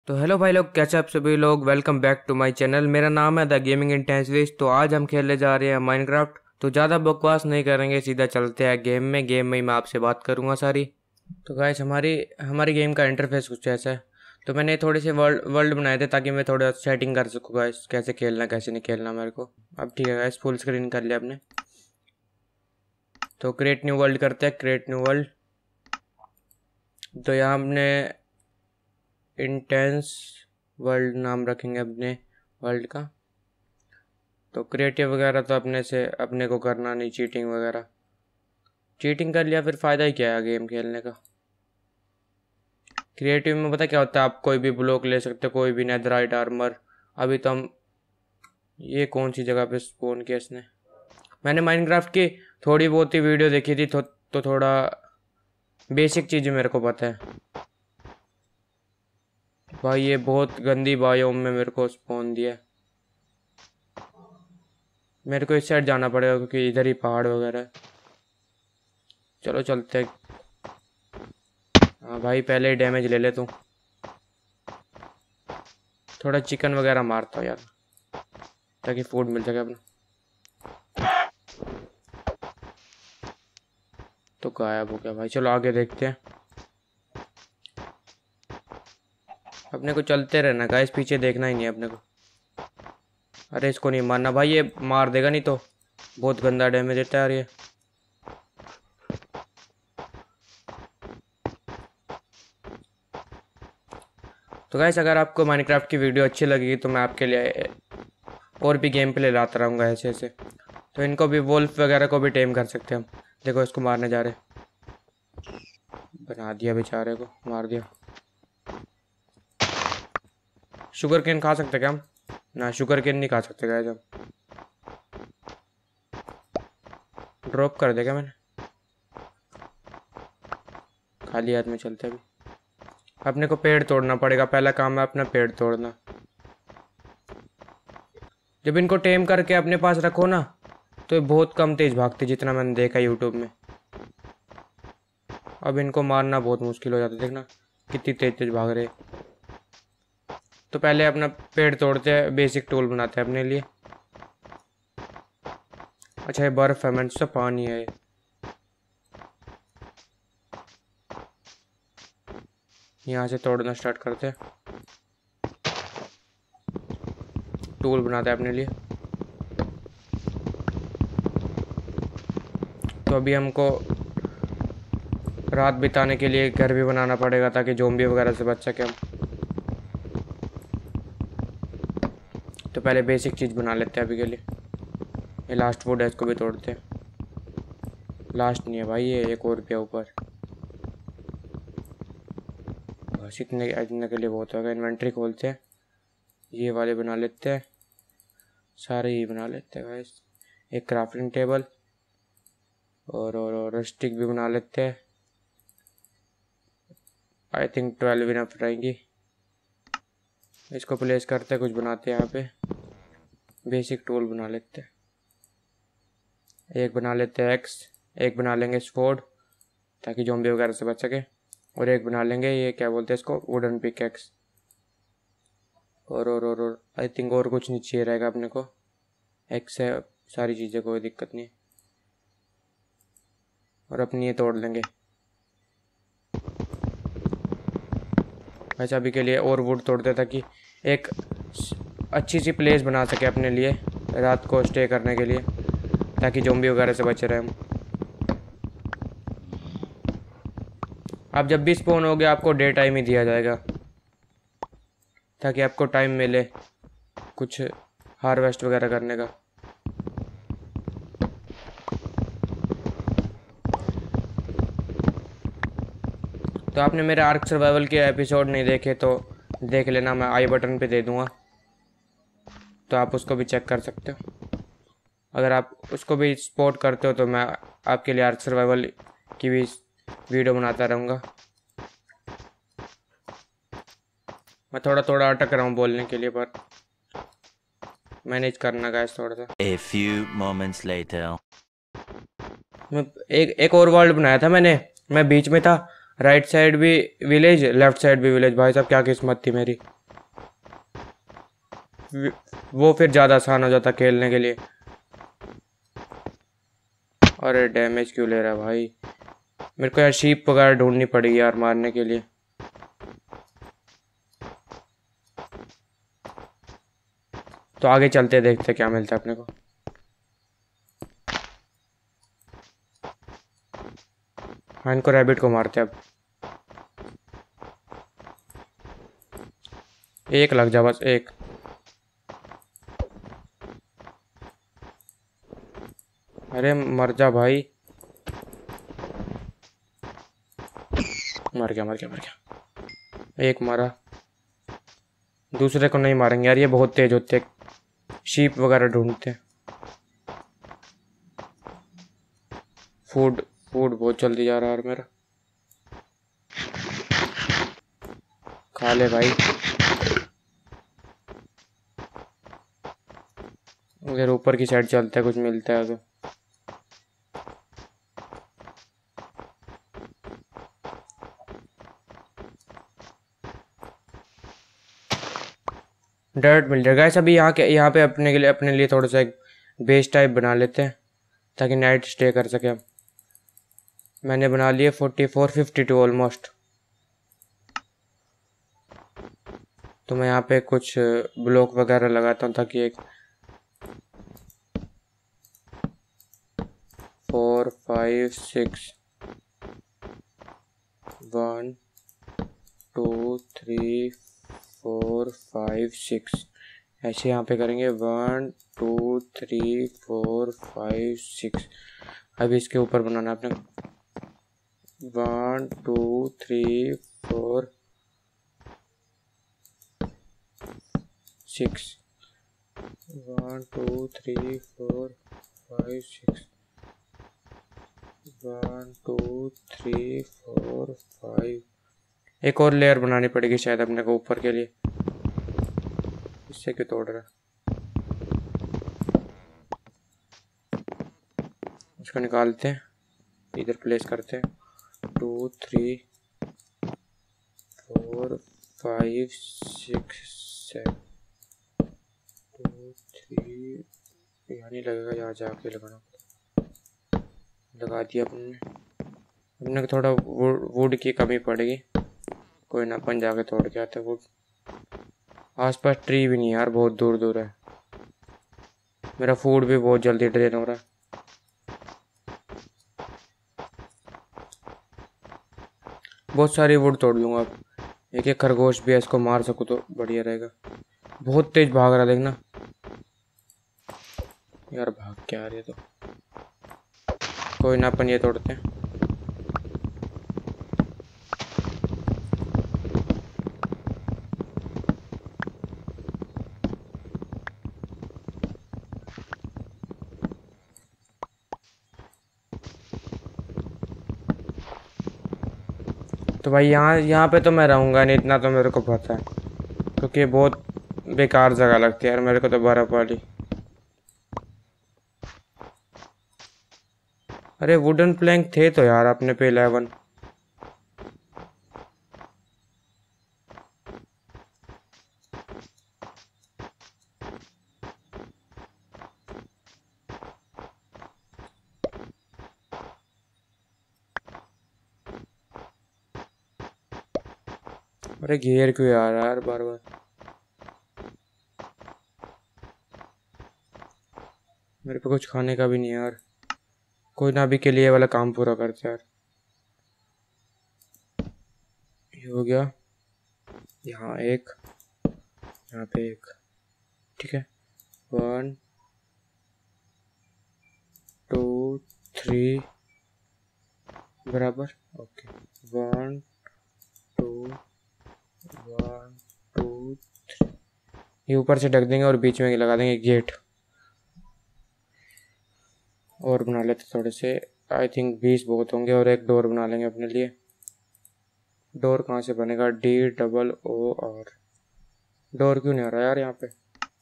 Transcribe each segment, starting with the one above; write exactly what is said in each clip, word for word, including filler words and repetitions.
तो हेलो भाई लोग, कैसे आप सभी लोग। Welcome back to my channel. मेरा नाम है द गेमिंग इंटेंसिविस्ट। तो आज हम खेलने जा रहे हैं माइनक्राफ्ट। तो ज़्यादा बकवास नहीं करेंगे, सीधा चलते हैं गेम में। गेम में ही मैं आपसे बात करूंगा सारी। तो गाइस हमारी हमारी गेम का इंटरफेस कुछ ऐसा है। तो मैंने थोड़े से वर्ल्ड वर्ल्ड बनाए थे ताकि मैं थोड़ा सेटिंग कर सकूँ गाइस, कैसे खेलना कैसे नहीं खेलना मेरे को। अब ठीक है गाइस, फुल स्क्रीन कर लिया आपने। तो क्रिएट न्यू वर्ल्ड करते हैं, क्रिएट न्यू वर्ल्ड। तो यहाँ हमने इंटेंस वर्ल्ड नाम रखेंगे अपने वर्ल्ड का। तो क्रिएटिव वगैरह तो अपने से अपने को करना नहीं, चीटिंग वगैरह। चीटिंग कर लिया फिर फ़ायदा ही क्या है गेम खेलने का। क्रिएटिव में पता क्या होता है, आप कोई भी ब्लॉक ले सकते हो, कोई भी नेदराइट आर्मर। अभी तो हम ये कौन सी जगह पे स्पॉन किया इसने। मैंने माइनक्राफ्ट की थोड़ी बहुत ही वीडियो देखी थी तो, तो थोड़ा बेसिक चीज़ें मेरे को पता है भाई। ये बहुत गंदी बायोम में मेरे को स्पॉन दिया। मेरे को इस साइड जाना पड़ेगा क्योंकि इधर ही पहाड़ वगैरह है। चलो चलते हैं। हाँ भाई, पहले ही डैमेज ले ले तू। थोड़ा चिकन वगैरह मारता हूँ यार, ताकि फूड मिल सके अपना। तो गायब हो गया भाई। चलो आगे देखते हैं। अपने को चलते रहना गाइस, पीछे देखना ही नहीं है अपने को। अरे इसको नहीं मारना भाई, ये मार देगा नहीं तो। बहुत गंदा डैमेज देता है यार ये। तो गाइस अगर आपको माइनक्राफ्ट की वीडियो अच्छी लगेगी तो मैं आपके लिए और भी गेम प्ले लाता रहूँगा ऐसे ऐसे। तो इनको भी, वोल्फ वगैरह को भी टेम कर सकते हैं हम। देखो इसको मारने जा रहे, बना दिया बेचारे को, मार दिया। शुगर केन खा सकते क्या हम? ना, शुगर केन नहीं खा सकते गाइस हम। ड्रॉप कर देगा मैंने। खाली हाथ में चलते अभी। अपने को पेड़ तोड़ना पड़ेगा, पहला काम है अपना पेड़ तोड़ना। जब इनको टेम करके अपने पास रखो ना तो ये बहुत कम तेज भागते, जितना मैंने देखा यूट्यूब में। अब इनको मारना बहुत मुश्किल हो जाता है, देखना कितनी तेज तेज भाग रहे। तो पहले अपना पेड़ तोड़ते हैं, बेसिक टूल बनाते हैं अपने लिए। अच्छा ये बर्फ है, मैंने से पानी है ये। यहाँ से तोड़ना स्टार्ट करते हैं, टूल बनाते हैं अपने लिए। तो अभी हमको रात बिताने के लिए घर भी बनाना पड़ेगा ताकि ज़ॉम्बी वगैरह से बच सके हम। तो पहले बेसिक चीज़ बना लेते हैं अभी के लिए। ये लास्ट वुड है, इसको भी तोड़ते हैं। लास्ट नहीं है भाई, ये एक और रुपया ऊपर। बस इतने इतने के लिए बहुत होगा। इन्वेंट्री खोलते हैं, ये वाले बना लेते हैं, सारे ही बना लेते हैं गाइस। एक क्राफ्टिंग टेबल और और, और स्टिक भी बना लेते हैं। आई थिंक ट्वेल्व इनफ रहेंगी। इसको प्लेस करते हैं, कुछ बनाते हैं यहाँ पे। बेसिक टूल बना लेते हैं। एक बना लेते हैं एक्स, एक बना लेंगे स्वॉर्ड ताकि ज़ॉम्बी वगैरह से बच सके, और एक बना लेंगे ये क्या बोलते हैं इसको, वुडन पिक एक्स। और और और और आई थिंक और कुछ नहीं चाहिए रहेगा अपने को। एक्स है, सारी चीज़ें, कोई दिक्कत नहीं। और अपनी ये तोड़ लेंगे। वैसे अभी के लिए और वुड तोड़ते ताकि एक अच्छी सी प्लेस बना सके अपने लिए रात को स्टे करने के लिए, ताकि ज़ॉम्बी वगैरह से बचे रहे हम। आप जब भी स्पॉन हो गया आपको डे टाइम ही दिया जाएगा ताकि आपको टाइम मिले कुछ हार्वेस्ट वगैरह करने का। तो आपने मेरे आर्क सर्वाइवल के एपिसोड नहीं देखे तो देख लेना, मैं आई बटन पे दे दूंगा, तो आप उसको भी चेक कर सकते हो। अगर आप उसको भी सपोर्ट करते हो तो मैं आपके लिए आर्क सर्वाइवल की भी वीडियो बनाता रहूँगा। मैं थोड़ा थोड़ा अटक रहा हूँ बोलने के लिए, पर मैनेज करना गाइस थोड़ा सा। A few moments later. मैं एक एक और वर्ल्ड बनाया था मैंने, मैं बीच में था, राइट साइड भी विलेज, लेफ्ट साइड भी विलेज। भाई साहब क्या किस्मत थी मेरी, वो फिर ज़्यादा आसान हो जाता खेलने के लिए। अरे डैमेज क्यों ले रहा है भाई, मेरे को यार शीप वगैरह ढूंढनी पड़ेगी यार मारने के लिए। तो आगे चलते देखते क्या मिलता है अपने को। हाँ इनको रैबिट को मारते अब। एक लग जा बस, एक। अरे मर जा भाई, मर गया मर गया मर गया। एक मारा, दूसरे को नहीं मारेंगे यार, ये बहुत तेज होते हैं, शीप वगैरह ढूंढते। फूड फूड बहुत जल्दी जा रहा है यार मेरा, खा ले भाई। अगर ऊपर की साइड चलते हैं कुछ मिलता है तो। डर्ट मिल जाएगा गाइस। अभी यहाँ के यहाँ पे अपने के लिए अपने लिए थोड़ा सा एक बेस टाइप बना लेते हैं ताकि नाइट स्टे कर सके हम। मैंने बना लिए forty four fifty two almost. तो मैं यहाँ पे कुछ ब्लॉक वगैरह लगाता हूँ ताकि एक four five six, one two three four five six, ऐसे यहाँ पे करेंगे one two three four five six. अभी इसके ऊपर बनाना है अपने, one two three four six, one two three four five six, one two three four five. एक और लेयर बनानी पड़ेगी शायद अपने को ऊपर के लिए। इससे क्यों तोड़ रहा है, इसको निकालते हैं, इधर प्लेस करते हैं। Two three four five six seven, two three, यहाँ नहीं लगेगा, यहाँ जाके लगाना। लगा दिया अपने। अपने को थोड़ा वुड वुड की कमी पड़ेगी, कोई ना अपन जाके तोड़ के आते वुड। आसपास ट्री भी नहीं यार, बहुत दूर दूर है। मेरा फूड भी बहुत जल्दी ड्रेन हो रहा है। बहुत सारी वुड तोड़ लूँगा अब, एक एक खरगोश भी है, इसको मार सकूँ तो बढ़िया रहेगा। बहुत तेज भाग रहा देखना यार, भाग क्या आ रही है तो। कोई ना अपन ये तोड़ते हैं। तो भाई यहाँ यहाँ पे तो मैं रहूँगा नहीं, इतना तो मेरे को पता है, क्योंकि बहुत बेकार जगह लगती है यार मेरे को तो बर्फ़ वाली। अरे वुडन प्लैंक थे तो यार अपने पे इलेवन। अरे घेर क्यों आ रहा है यार बार बार, मेरे पे कुछ खाने का भी नहीं है यार। कोई ना, अभी के लिए वाला काम पूरा करते यार। ये हो गया, यहाँ एक, यहाँ पे एक, ठीक है। वन टू थ्री बराबर, okay. One two, one two three, ये ऊपर से ढक देंगे और बीच में लगा देंगे गेट। और बना लेते थोड़े से, आई थिंक बीस बहुत होंगे, और एक डोर बना लेंगे अपने लिए। डोर कहाँ से बनेगा, D double O R. Door क्यों नहीं आ रहा यार यहाँ पे,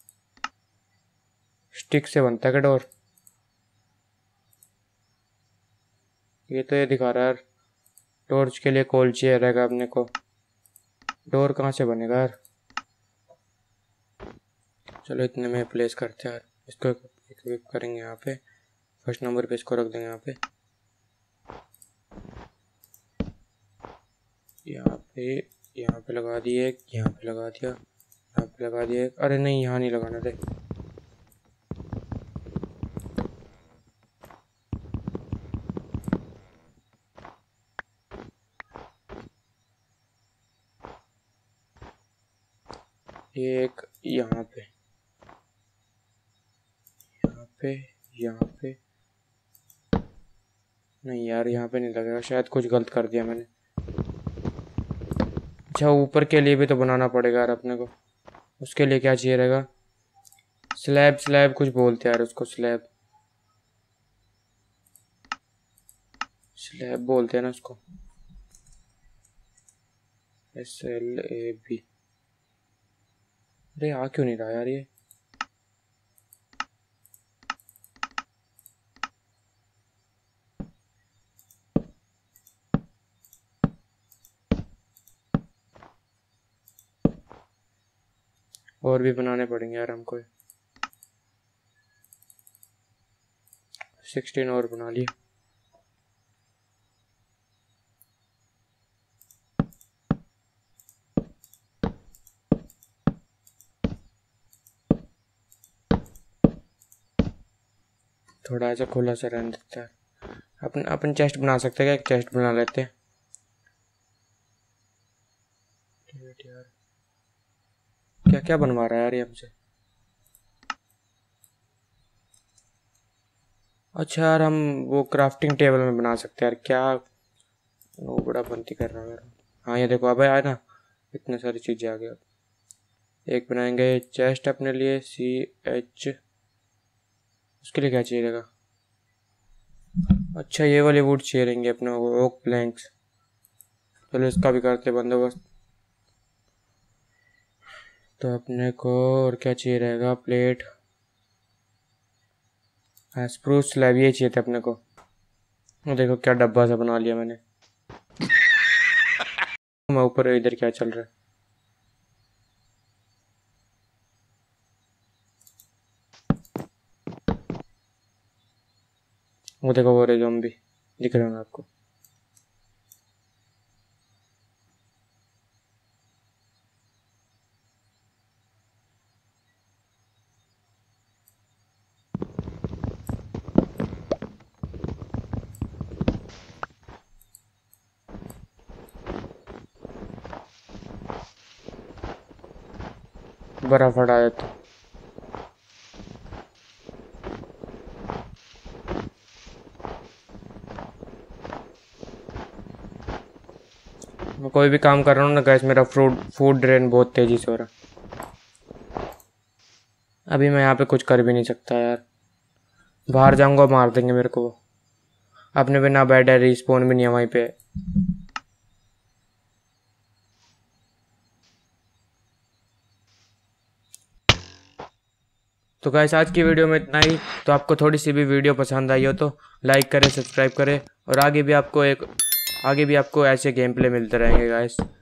स्टिक से बनता है क्या डोर? ये तो ये दिखा रहा है यार टॉर्च के लिए कोल चाहिए रहेगा अपने को। डोर कहाँ से बनेगा यार? चलो इतने में प्लेस करते हैं यार। इसको इक्विप करेंगे यहाँ पे, फर्स्ट नंबर पे इसको रख देंगे यहाँ पे। यहाँ पे यहाँ पे लगा दिए एक, यहाँ पे लगा दिया, यहाँ पे लगा दिया एक। अरे नहीं, यहाँ नहीं लगाना थे। एक यहाँ पे, यहाँ पे, यहाँ पे नहीं यार, यहाँ पे नहीं लगेगा शायद, कुछ गलत कर दिया मैंने। अच्छा, ऊपर के लिए भी तो बनाना पड़ेगा यार अपने को। उसके लिए क्या चाहिए रहेगा? स्लैब, स्लैब कुछ बोलते हैं यार उसको, स्लैब स्लैब बोलते हैं ना उसको, एस एल ए बी। अरे आ क्यों नहीं रहा यार ये? और भी बनाने पड़ेंगे यार हमको। सिक्सटीन और बना लिए। थोड़ा ऐसा खुला सा रहने देता है। अपन अपन चेस्ट बना सकते हैं क्या? एक चेस्ट बना लेते हैं यार। क्या क्या बनवा रहा है यार ये हमसे? अच्छा यार, हम वो क्राफ्टिंग टेबल में बना सकते हैं यार। क्या वो बड़ा बनती कर रहा है यार। हाँ ये देखो, अब आया ना, इतने सारी चीज़ें आ गई। एक बनाएंगे चेस्ट अपने लिए, सी एच। उसके लिए क्या चाहिए रहेगा? अच्छा, ये वाले वुड चाहिए रहेंगे अपने ओक प्लैंक्स। चलो इसका भी करते बंदोबस्त। तो अपने को और क्या चाहिए रहेगा? प्लेट, हाँ स्प्रूस स्लैब, ये चाहिए थे अपने को। देखो क्या डब्बा सा बना लिया मैंने। मैं ऊपर, इधर क्या चल रहा है? वो देखो, वो रहे ज़ॉम्बी दिख रहे हैं आपको। बर्फ हटा देता। मैं कोई भी काम कर रहा हूँ ना गैस, मेरा फ्रूट फूड ड्रेन बहुत तेजी से हो रहा। अभी मैं यहाँ पे कुछ कर भी नहीं सकता यार। बाहर जाऊंगा मार देंगे मेरे को। अपने बिना बेड है, रिस्पॉन भी नहीं है वहीं पे। तो गाइस आज की वीडियो में इतना ही। तो आपको थोड़ी सी भी वीडियो पसंद आई हो तो लाइक करें, सब्सक्राइब करें, और आगे भी आपको एक आगे भी आपको ऐसे गेम प्ले मिलते रहेंगे गाइस।